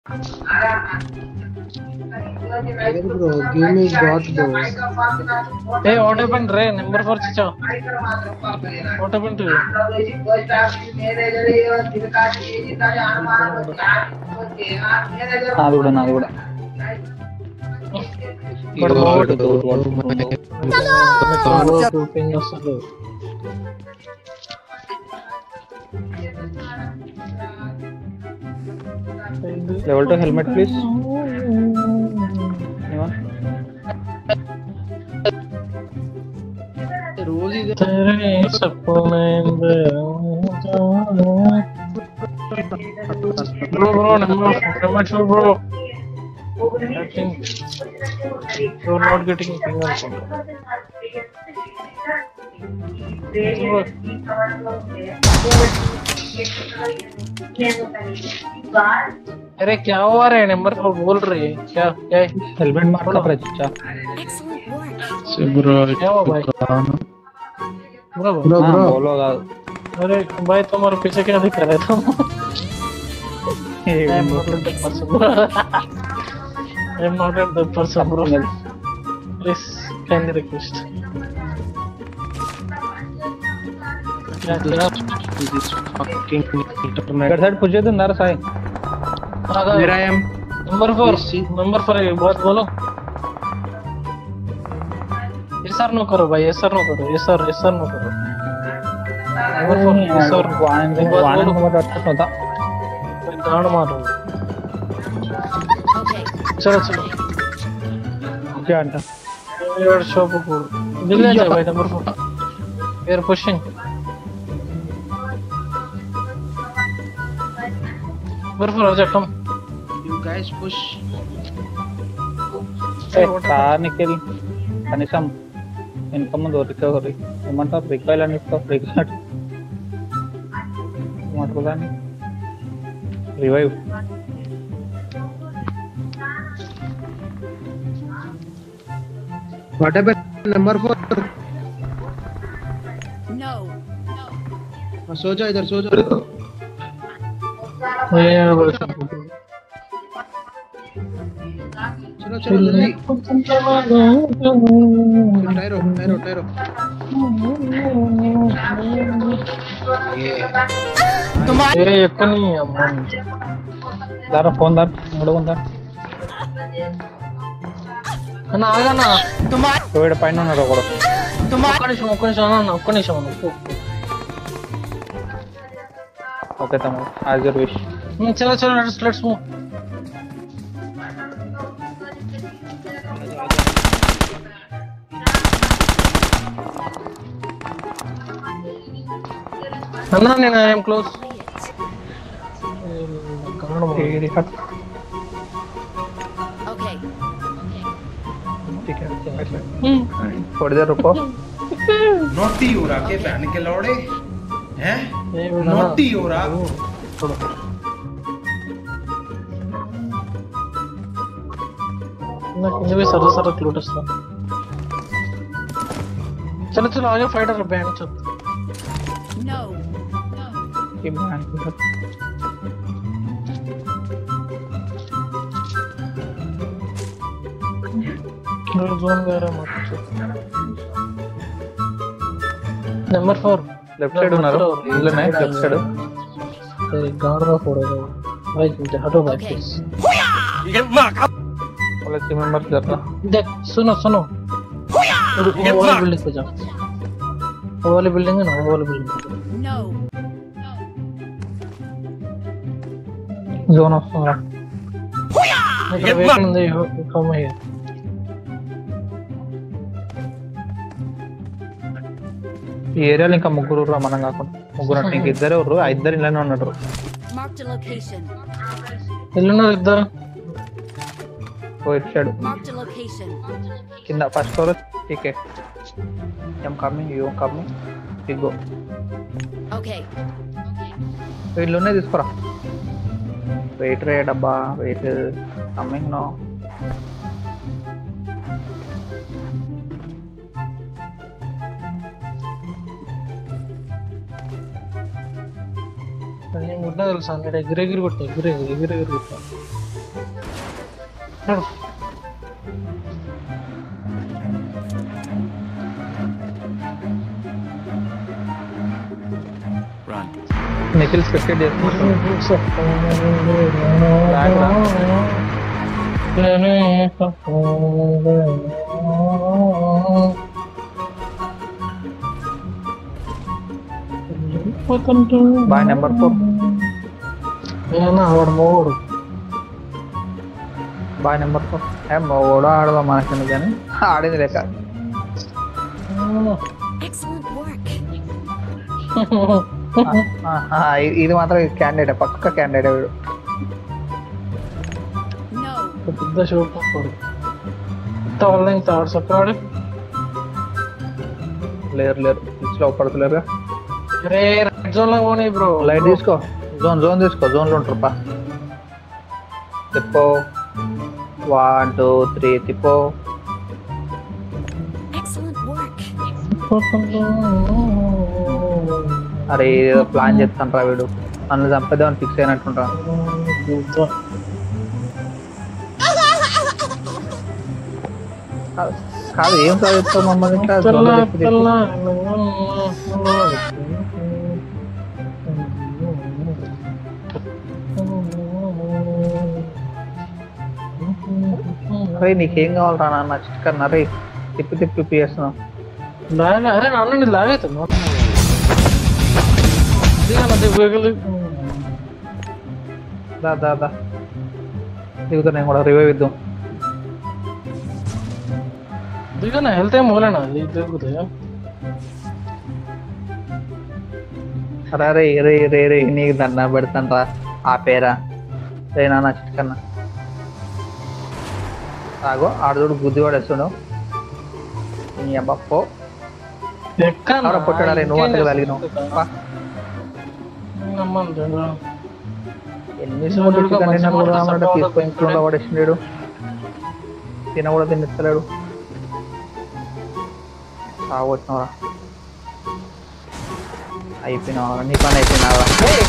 Hey bro, give me dot bro. Hey, what happened, Ray? Number 4 chicha. What happened to you? నాది కూడా But God, level 2 helmet please. Anyone? रोज ही तेरे सपने bro, number 2 bro. I think you're not getting finger. अरे क्या हुआ रे number 4 बोल रही है क्या क्या हेलमेट मार का प्रचिचा से ब्रो क्या हुआ भाई ब्रो हाँ बोलो गा अरे भाई तुम्हारे पीछे क्या दिख रहा है तुम I'm not the person bro please kindly request this fucking internet. इधर साइड पूछे तो नर साई Where I am? नंबर 4 है बहुत बोलो ऐसा नो करो भाई ऐसा नो करो ऐसा नो करो नंबर 4 ऐसा वाहन को मत अच्छा होता गाड़ मारो चलो क्या अंटा यार शॉप को दिल्ली जा भाई number 4 we are pushing number 4 आजा come You guys push. Sir Nikhil కనీసం ఇన్కమ్ రికవరీ ఏమంటారు రికాయిల్ అని ఇస్తావు రికార్డ్ ఏమంటారు దాన్ని revive What happened? Number 4. No. सो जाओ इधर सो जाओ. चलो जल्दी. टायरो. ये ఎక్కువ నీ అమ్మ దారా ఫోన్ దార్ మూడు అన్న ఆగనా కోవిడ్ పైన ఉన్నాడు ఒకడు ఒక్క నిమిషం ఓకే తమ్ముడు యాజ్ యువర్ విష్ చలో లెట్స్ మూవ్ అన్న నేను ఐఎమ్ క్లోజ్ Okay. ठीक है थोड़ी देर रुको नोटी हो रहा के बहन के लौड़े हैं नोटी हो रहा నాకు ఇందువే సరసర క్లూట్ వస్తా చలో ఆగే ఫైటర్ బ్యాండ్ చల్ No. ये बहन को जोन वगैरह मत नंबर 4 लेफ्ट साइड ఉన్నారు ఇల్లు నై లెఫ్ట్ సైడ్ गाना फोड़ेगा भाई हटो भाई Okay. वाले टीम मेंबर्स कर रहा देख सुनो वो वाली बिल्डिंग पे जाओ वो वाली बिल्डिंग है ना वो वाली बिल्डिंग No. जोन ऑफ रहा वेट ఉంది कम है ఈ ఏరియాలో ఇంకా ముగ్గురు రా మనం కాకుండా ముగ్గురు అంటే ఇంక ఇద్దరే ఉర్రు ఆ ఇద్దరు ఇలానే ఉన్నాడు Marked a location. ఎల్లున్నారు ఇద్దరు ఓ ఇటు సైడ్ Marked a location. కింద ఫస్ట్ ఫ్లోర్ టీకే I'm coming you coming go Okay. వీళ్ళనే తీసుకురా వెయిట్ రే డబ్బా వెయిట్ కమింగ్ నో నేను గుడ్డ తెలుసా ఎగిరెగిరి కొట్టా ఎగిరెగిరి కొట్టా నిఖిల్ స్పెక్టేట్ చేస్తున్నాడు. బ్యాక్ రా. Boy number 4. వాడు మోడు బాయ్ నెంబర్ 4. ఓడో ఆడదాం మనకి కానీ ఆడింది లేక. Excellent work. ఇది మాత్రం క్యాండిడేట్, పక్క క్యాండిడేట్ వీడు. No. పెద్ద షోట్ ఇంత వల్ల ఇంత ఆడు లేరు పిచ్లో పడుతులేరుగా. రే రెడ్ జోన్ లో పోనీ బ్రో. లైట్ తీసుకో, జోన్ తీసుకో, జోన్లో ఉంటారు పా. తిప్పో 1 2 3 తిప్పో. Excellent work. అరే ఏదో ప్లాన్ చేస్తాను రా వీడు, నన్ను చంపేద్దామని ఫిక్స్ అయినట్టుంటా. కాదు ఏం చదువుతావు మమ్మల్ని ఇట్లా జోన్లో తిప్పి అరే నీకేం కావాలరా నాన్న చికెన్? అరే తిప్పి చేస్తున్నావు. అరే నాన్న లాగైతుంది దా దిగుతా, నేను కూడా రివైవ్ ఇద్దాం. దిగా హెల్త్ ఏం పోలేనా దిగుతాయా? అరే రే నీకు దండ పెడతాను రా ఆ పేరా. రే నాన్న చికెన్ రాగో ఆడదోడు గుద్ది పడేస్తాడు. నీ అబ్బప్పో పొట్టాడా రే, నువ్వు అంతగా తగిలినావు. ఎన్ని చికెన్ కూడా తీసుకొని ఇంట్లో పడేసిండాడు. తిన కూడా తినిస్తలేడు. సాగొచ్చినవరా, అయిపోయినావరా, నీ పని అయిపోయినావరా.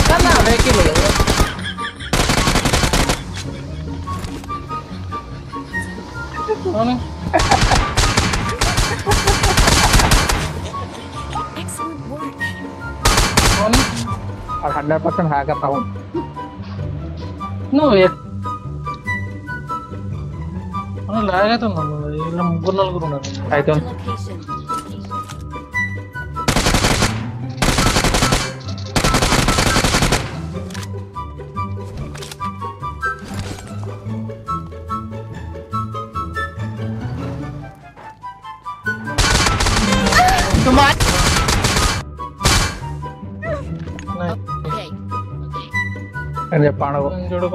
Excellent work. 100% హ్యాకర్ రావు. నువ్వు లాగైతున్నావు. ఇలా 3-4 ఉన్నారు. అయితే Location. Okay. అని చెప్పాను. చూడక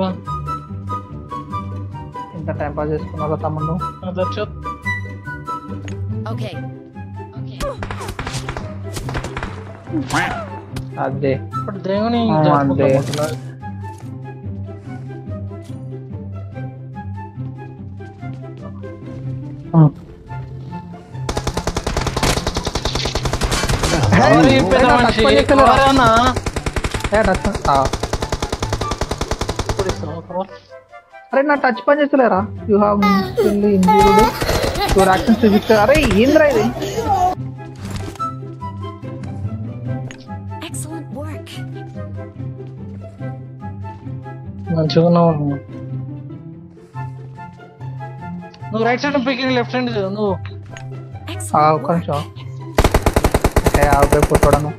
ఇంత టైం పాస్ చేసుకున్నారా తమ్ముడు? Okay. Okay. అదే ఇప్పుడు దేవుని అదే అరే నా టచ్ పని చేస్తలేరా? You have injured your action physics. అరే ఏంద్రా ఇది? Excellent work. మంచిగా నువ్వు రైట్ సైడ్ పైకి లెఫ్ట్ హ్యాండ్ నువ్వు. ఒక్క నిమిషం చూడను.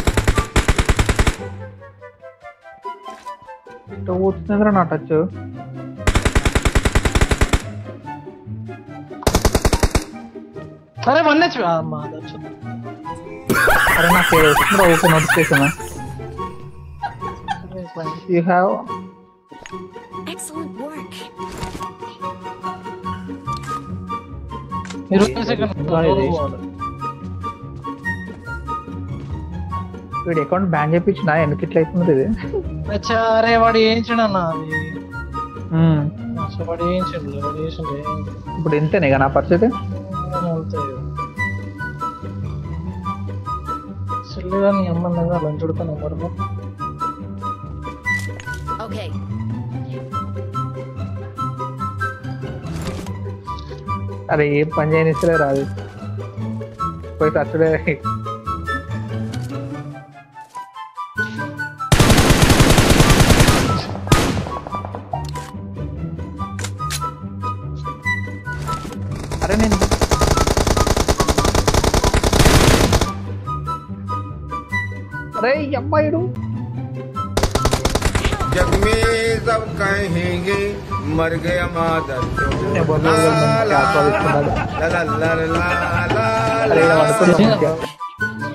వచ్చిందిరా నా టచ్. అరే వన్నచ్చు. అరే నాకు వస్తుందా okay notification? You have Excellent work. 20 second. వీడి అకౌంట్ బ్యాన్ చేయించిన ఎందుకు ఇట్లా అవుతుంది ఇది? అచ్చా అరే వాడు వేయించాడు అన్న అది. వాడు వేయించండి ఇప్పుడు ఇంతేనే నా పరిస్థితి. చెల్లిగా నీ అమ్మంగా లంచుడుతాను వరకు. Okay. అరే ఏం పని చేయనిస్తలే రాదు పోయి సచ్చుడే అరే నేను अरे अम्माइडू जग में सब कहेंगे मर गया मादर अरे